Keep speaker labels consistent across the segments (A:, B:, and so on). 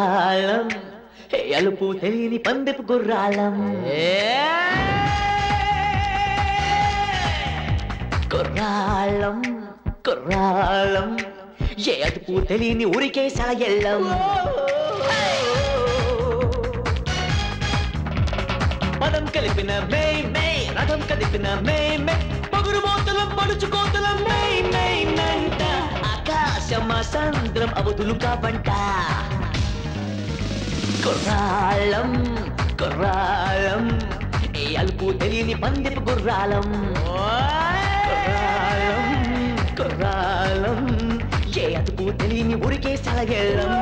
A: కుర్రాళం అలుపు తెలియని పందెపు కుర్రాళం కుర్రాళం కుర్రాళం ఏ అదుపు తెలియని ఊరికే సలగెళ్ళం పదం కలిపిన మే మే రథం కదిపిన మే మే పగురు మోతలం పడుచు కోతలం మే మే నంట ఆకాశమ సంద్రం అవధులు కావంట కుర్రాళం కుర్రాళం ఏ అలుపు తెలియని పందెపు గుర్రాలం కుర్రాళం కుర్రాళం ఏ అదుపు తెలియని ఊరికే సలగెళ్ళం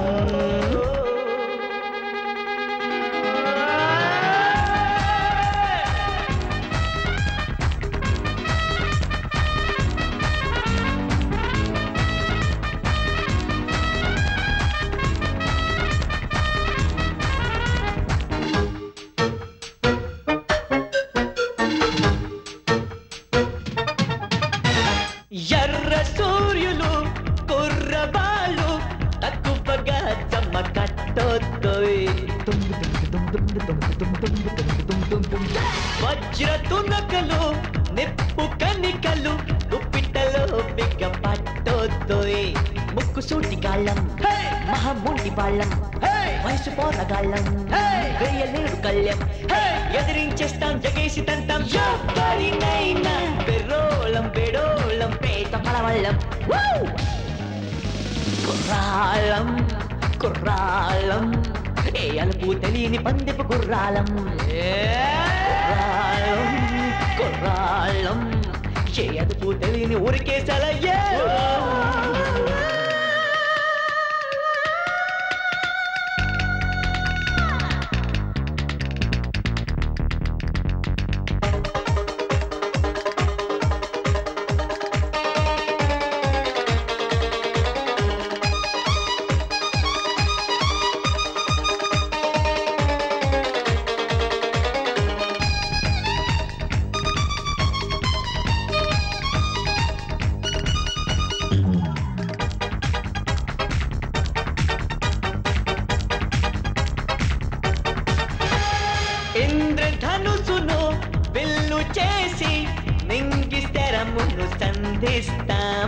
A: ఎర్ర సూర్యులు కుర్రబాలు తక్కువగా జమ్మ కట్టొద్దోయ్ వజ్ర తునకలు నిప్పు కనికలు దుప్పిట్టలో బిగ్గ పట్టొద్దోయ్ ముక్కు సూటి గాళ్ళం మహమూటి బాళ్ళం వయసు పోరగాళ్ళం వేయలేడు కళ్యం ఎదిరించేస్తాం జగేసి తంటాం ఎవరినైనా పెరోళం పెడోళం పేట పడవళ్ళం కుర్రాళం కుర్రాళం ఏ అలుపు తెలియని పందెపు గుర్రాలం కుర్రాళం కుర్రాళం ఏ అదుపు తెలియని ఊరికే సలయ్యే ఇంద్రధనుసును విల్లు చేసి నింగిస్తరమును సంధిస్తాం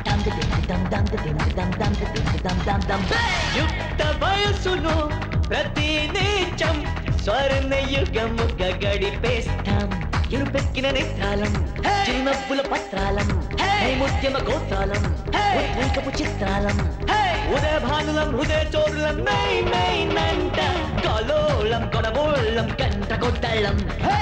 A: యుక్త వయసును ప్రతి నీచం స్వర్ణయుగముగా గడిపేస్తాం ఇరుపెక్కిన నేత్రాలం చిరునవ్వుల పత్రాలం నైముద్యమ గోత్రాలం ఉద్రేకపు చిత్రాలం ఉదయభానులం హృదయ చోరులం నై నై నంట కలోళం కొడబోళం కంట కొట్టళ్ళం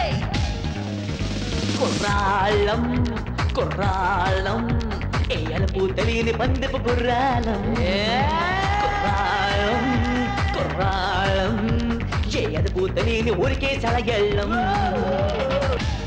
A: కుర్రాళం కుర్రాళం ఏ అలుపు తెలియని పందెపు గుర్రాలం కుర్రాళం కుర్రాళం ఏ అదుపు తెలియని ఊరికే సలగెళ్ళం